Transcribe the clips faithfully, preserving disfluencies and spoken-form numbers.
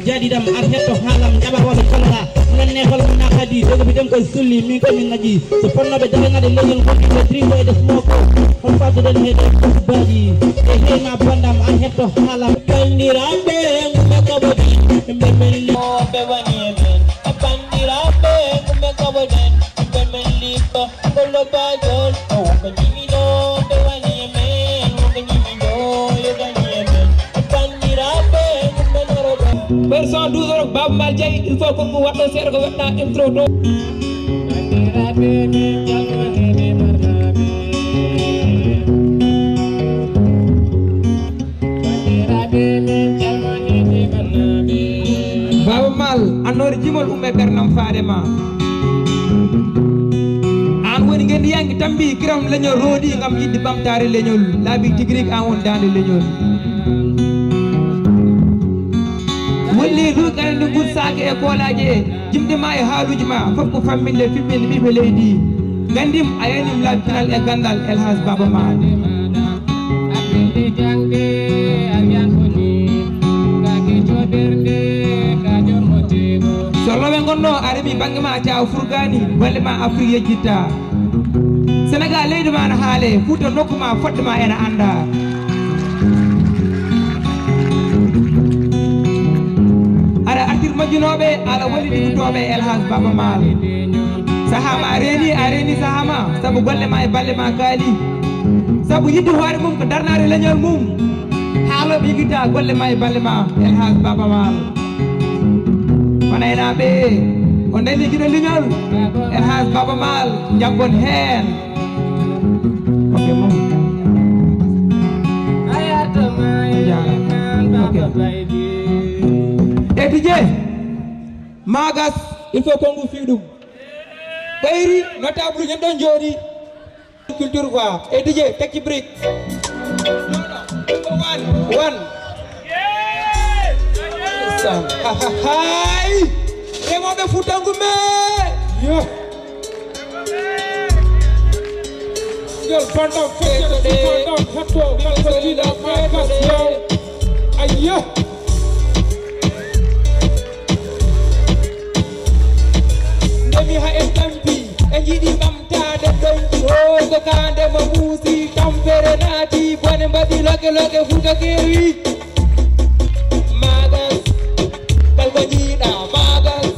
jadi dam arheto halam jabar wabe kalala nan nekhol na khadi dogo bi dem ko sulli mi ko min ngaji so ponno be daga ngade leñol ko be trindo de smoko on fatu den hede ko baji e hema bandam arheto halam bandirabe ngumbe ko bodi mbe melli be wani men bandirabe ngumbe ko bodi mbe melli ko bolo bajol o ko jimino be wani men ngumbe jimino yo gani men bandirabe ngumbe norodo version douze rek Baba Mal Diaye il faut que mu wato seer ko wetna intro do bandirabe min jalmani marnabe bandirabe min jalmani marnabe Baba Mal anori jimol umme bernam faadema an woni ngendi yangi tambi kiram leñol rodi ngam yiddi bamtare leñol laabi tigrik an won dande leñol walli du kan du gud saake e kolaje jimde ma e haaluji ma fop ko famminde fibbinde bibe leydi gandim ayanim laabi final e gandal Elhaj Baba Mal abinde jangde arian honi kake joderde ka jormotego solobe gonno aremi bangi ma taw furgani balle ma Afrique yejjitta Sénégal leydi ma na haale Fuuta nokkuma fodde ma ena anda ara artir majjunoɓe ala woni ɗigutoɓe Elhaj Baba Mal sahama a reeni a reeni sahama saabu golle ma e balle ma kaali saabu yidde hoore mum ko darnare leñol mum haaloɓe yigita golle ma e balle ma Elhaj Baba Mal wanaynaɓe o nani guiɗo leñol Elhaj Baba Mal jaggon hen ok mom e D J magas il faut ko ngu fiɗum ɓayri notable ñen ɗon jooɗi culture quoi e D J tekki brique one one hay remoɓe Fuutangu me yo yo fandam fete fandam hatto kalkodina magas yo ayyo mi ha en tampi en jiɗi ɓamtade ɗonki o ko kande mo muusi tampere naati bone mbaɗi loke loke Fuuta kewi magas kalko jiiɗa magas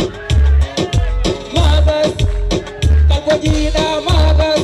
magas kalko jiiɗa magas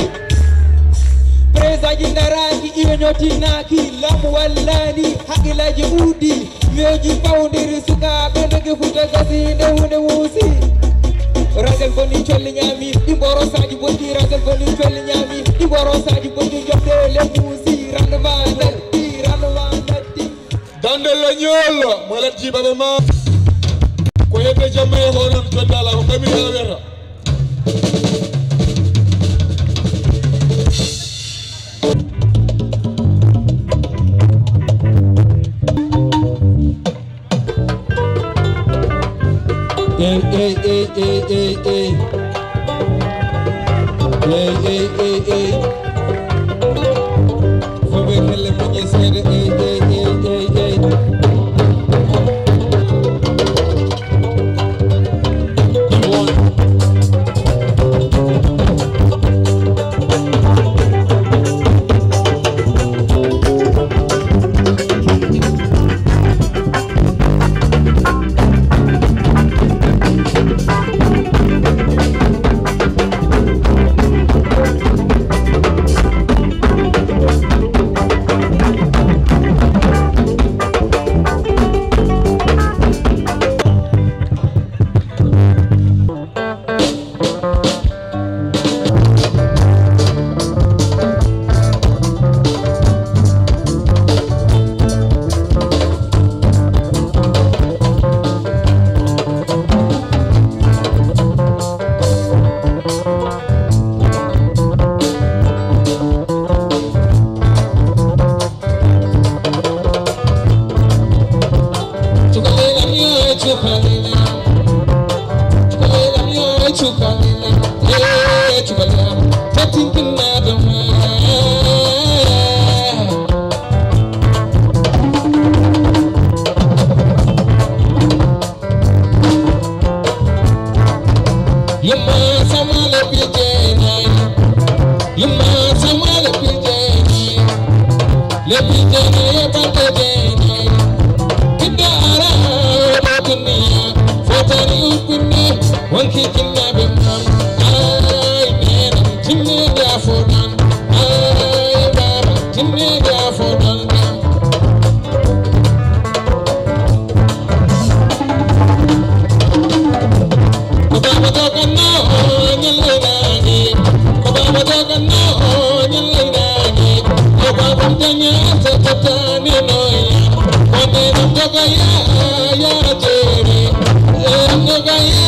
présaji daraki iwe ñotinaki lamu wallani haqqillaji ɓuuɗi miyoji fawdiri sukaɓe ndoge Fuuta gasinde hunde muusi ragal boni colli ñami ɗi mboro saji bonni ragal boni colli ñami ɗi mboro saji bonni jobde le muusi rendement natti rendement natti dande la ñol mo len ji Baba Mal ko yedde jamme honon joddala ko kami ala wera Hey, hey, hey, hey, hey, hey. Hey, hey, hey, hey. For me, let me just say the hey, hey, hey, hey, hey. One. Wonki kinna be mam ay nena tinne da fodan ay baba tinne da fodan ko baba doga no nyalle nagi ko baba doga no nyalle nagi ko baba tanya tata ni no ya ko ne doga ya ya jere doga ya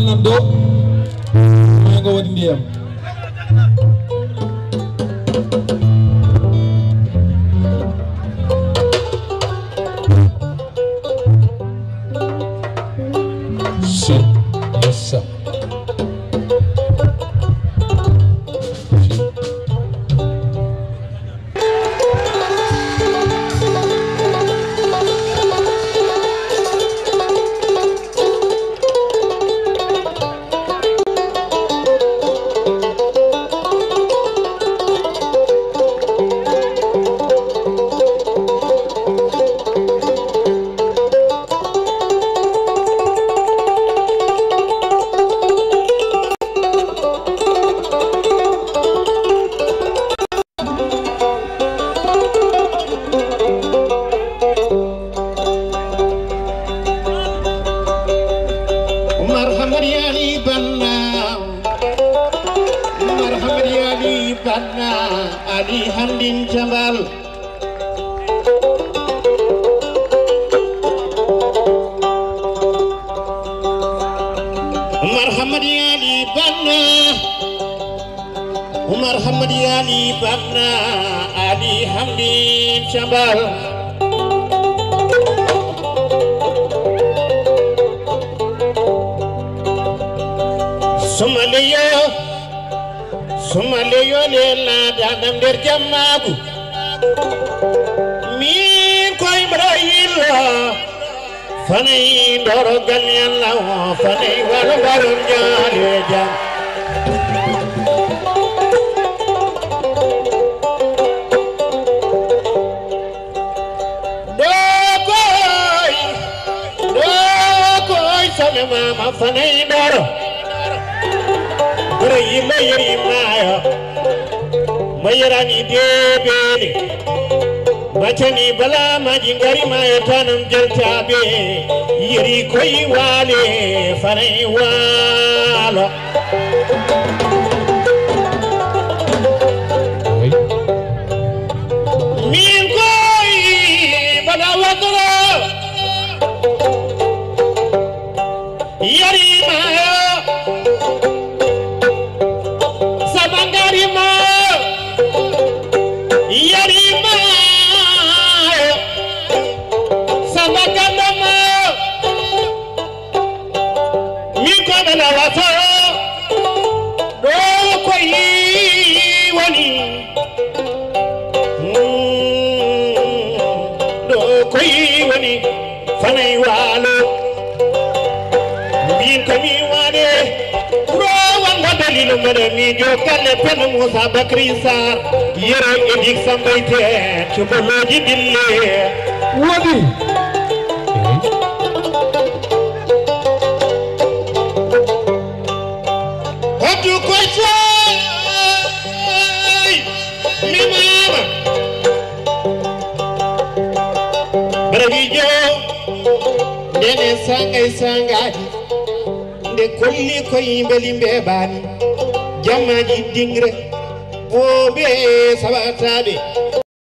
nan do ma nga wadi ndiyam shit yes sir